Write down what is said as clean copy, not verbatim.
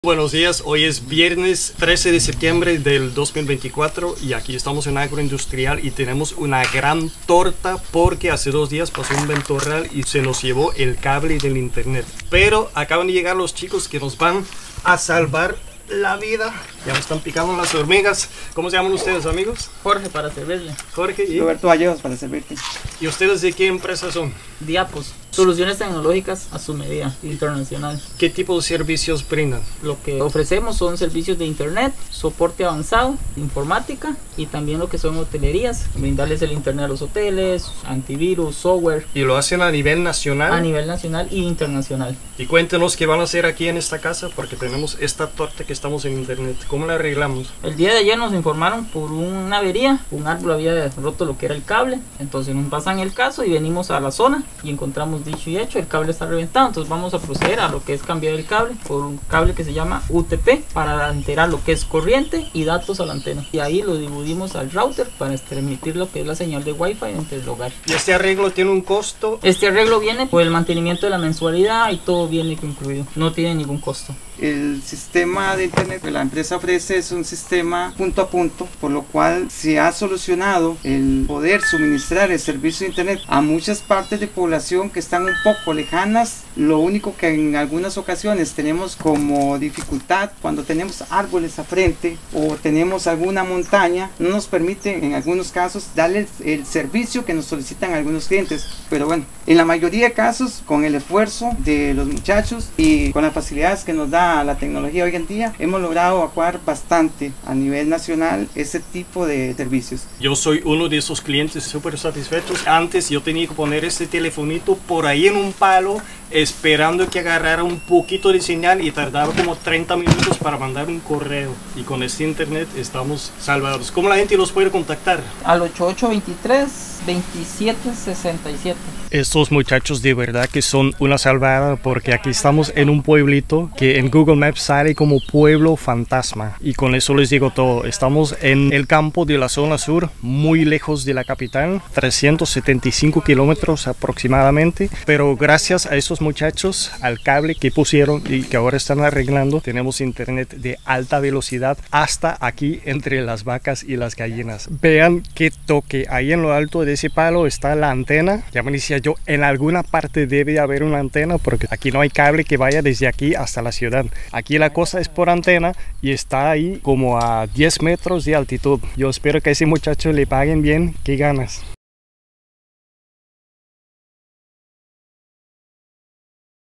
Buenos días, hoy es viernes 13 de septiembre del 2024 y aquí estamos en Agroindustrial y tenemos una gran torta porque hace 2 días pasó un ventorral y se nos llevó el cable del internet. Pero acaban de llegar los chicos que nos van a salvar la vida. Ya me están picando las hormigas. ¿Cómo se llaman ustedes, amigos? Jorge, para servirle. Jorge y Roberto Vallejos, para servirte. ¿Y ustedes de qué empresa son? Diapos, soluciones tecnológicas a su medida, internacional. ¿Qué tipo de servicios brindan? Lo que ofrecemos son servicios de internet, soporte avanzado, informática y también lo que son hotelerías, brindarles el internet a los hoteles, antivirus, software. ¿Y lo hacen a nivel nacional? A nivel nacional y internacional. Y cuéntenos qué van a hacer aquí en esta casa porque tenemos esta torta que estamos en internet. ¿Cómo la arreglamos? El día de ayer nos informaron por una avería, un árbol había roto lo que era el cable, entonces nos pasan el caso y venimos a la zona y encontramos dicho y hecho, el cable está reventado, entonces vamos a proceder a lo que es cambiar el cable por un cable que se llama UTP para enterar lo que es corriente y datos a la antena, y ahí lo dividimos al router para transmitir lo que es la señal de wifi entre el hogar. ¿Y este arreglo tiene un costo? Este arreglo viene por el mantenimiento de la mensualidad y todo viene incluido, no tiene ningún costo. El sistema de internet que la empresa ofrece es un sistema punto a punto, por lo cual se ha solucionado el poder suministrar el servicio de internet a muchas partes de población que están un poco lejanas. Lo único que en algunas ocasiones tenemos como dificultad cuando tenemos árboles a frente o tenemos alguna montaña, no nos permite en algunos casos darle el servicio que nos solicitan algunos clientes, pero bueno, en la mayoría de casos con el esfuerzo de los muchachos y con las facilidades que nos da la tecnología hoy en día, hemos logrado evacuar bastante a nivel nacional ese tipo de servicios. Yo soy uno de esos clientes súper satisfechos. Antes yo tenía que poner este telefonito por ahí en un palo esperando que agarrara un poquito de señal y tardaba como 30 minutos para mandar un correo, y con este internet estamos salvados. ¿Cómo la gente los puede contactar? Al 8823-2767. Estos muchachos de verdad que son una salvada porque aquí estamos en un pueblito que en Google Maps sale como pueblo fantasma, y con eso les digo todo. Estamos en el campo de la zona sur, muy lejos de la capital, 375 kilómetros aproximadamente, pero gracias a estos muchachos, al cable que pusieron y que ahora están arreglando, tenemos internet de alta velocidad hasta aquí entre las vacas y las gallinas. Vean qué toque, ahí en lo alto de ese palo está la antena. Ya me decía yo, en alguna parte debe haber una antena porque aquí no hay cable que vaya desde aquí hasta la ciudad. Aquí la cosa es por antena y está ahí como a 10 metros de altitud. Yo espero que a ese muchacho le paguen bien. Qué ganas.